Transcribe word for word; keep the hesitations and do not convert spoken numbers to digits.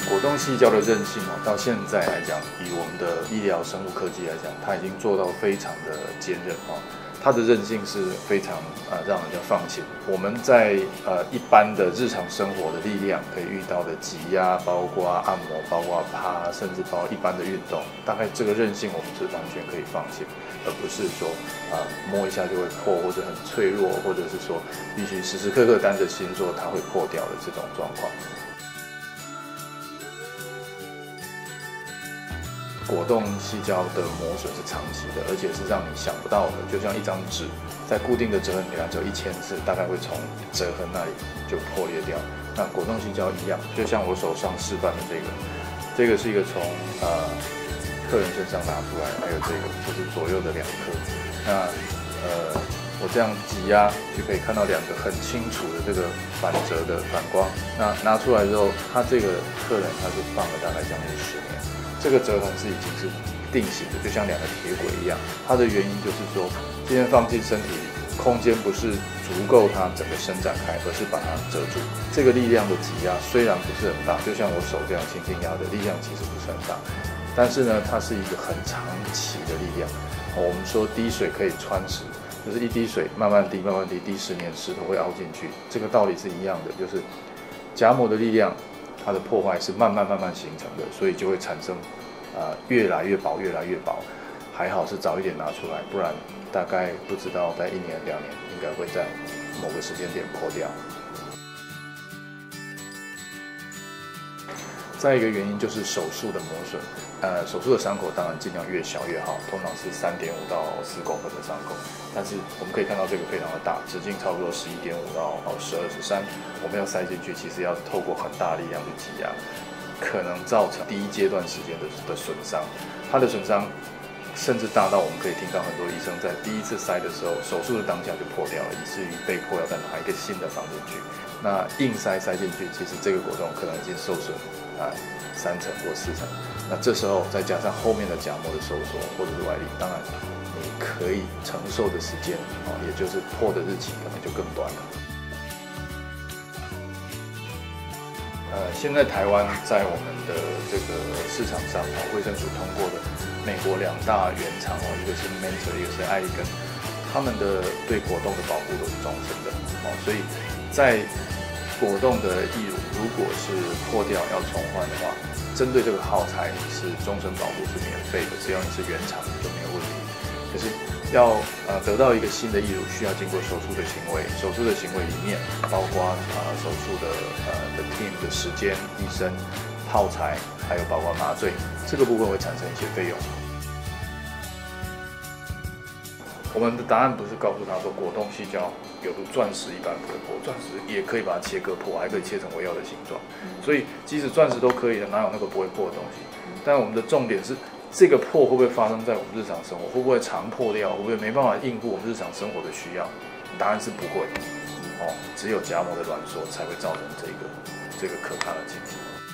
果冻矽胶的韧性哦，到现在来讲，以我们的医疗生物科技来讲，它已经做到非常的坚韧哦。它的韧性是非常呃让人家放心。我们在呃一般的日常生活的力量可以遇到的挤压，包括按摩，包括趴，甚至包括一般的运动，大概这个韧性我们是完全可以放心，而不是说啊、呃、摸一下就会破，或者很脆弱，或者是说必须时时刻刻担着心说它会破掉的这种状况。果冻矽胶的磨损是长期的，而且是让你想不到的，就像一张纸，在固定的折痕给它折一千次，大概会从折痕那里就破裂掉。那果冻矽胶一样，就像我手上示范的这个，这个是一个从呃客人身上拿出来，还有这个就是左右的两颗。那呃我这样挤压就可以看到两个很清楚的这个反折的反光。那拿出来之后，他这个客人他是放了大概将近十年。这个折痕是已经是定型的，就像两个铁轨一样。它的原因就是说，今天放进身体里，空间不是足够它整个伸展开，而是把它遮住。这个力量的挤压虽然不是很大，就像我手这样轻轻压的力量其实不是很大，但是呢，它是一个很长期的力量。我们说滴水可以穿石，就是一滴水慢慢滴，慢慢滴，滴十年石头会凹进去。这个道理是一样的，就是夹膜的力量。它的破坏是慢慢慢慢形成的，所以就会产生，呃，越来越薄，越来越薄。还好是早一点拿出来，不然大概不知道在一年两年，应该会在某个时间点破掉。再一个原因就是手术的磨损，呃，手术的伤口当然尽量越小越好，通常是三点五到四公分的伤口。但是我们可以看到这个非常的大，直径差不多十一点五到十二十三，我们要塞进去，其实要透过很大力量去挤压，可能造成第一阶段时间的的损伤。它的损伤甚至大到我们可以听到很多医生在第一次塞的时候，手术的当下就破掉了，以至于被迫要再拿一个新的放进去。那硬塞塞进去，其实这个果冻可能已经受损啊三成或四成。那这时候再加上后面的夹膜的收缩或者是外力，当然你可以承受的时间啊，也就是破的日期可能就更短了。呃，现在台湾在我们的这个市场上啊，卫生署通过的美国两大原厂哦，一个是 Mentor， 一个是艾利根，他们的对果冻的保护都是终身的哦，所以在果冻的义乳如果是破掉要重换的话，针对这个耗材是终身保护是免费的，只要你是原厂就没有问题。可是要呃得到一个新的义乳，需要经过手术的行为，手术的行为里面包括呃手术的呃的 team 的时间、医生、耗材，还有包括麻醉，这个部分会产生一些费用。我们的答案不是告诉他说果冻矽胶有如钻石一般不会破，钻石也可以把它切割破，还可以切成我要的形状。所以即使钻石都可以的，哪有那个不会破的东西？但我们的重点是，这个破会不会发生在我们日常生活？会不会常破掉？会不会没办法应付我们日常生活的需要？答案是不会。哦，只有夹膜的挛缩才会造成这个这个可怕的情形。